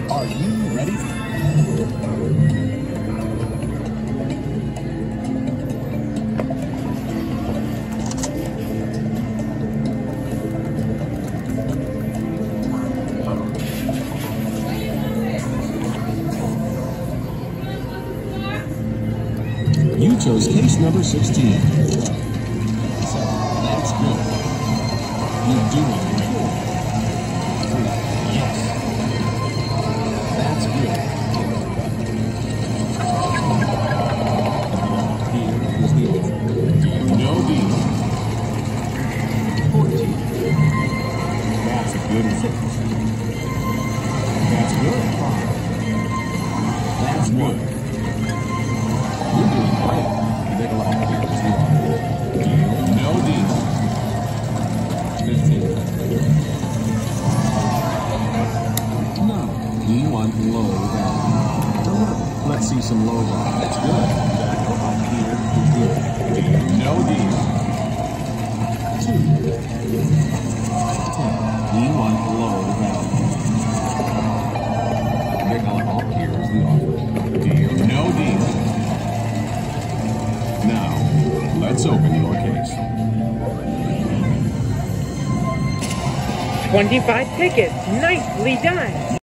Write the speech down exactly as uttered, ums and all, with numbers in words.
Are you ready? You chose case number sixteen. So, that's good. You're doing great. Yes. That's good. Here is the offer. No deal. fourteen. That's a good six. That's good. That's good. You're doing great. Nicola, here is the offer. No deal. fifteen. No. You want low value. Let's see some low value. That's good. Up here is good. No deal. Two. Ten. You want low value. Nicola, up here is the offer. Deal. No deal. Now, let's open your case. twenty-five tickets. Nicely done.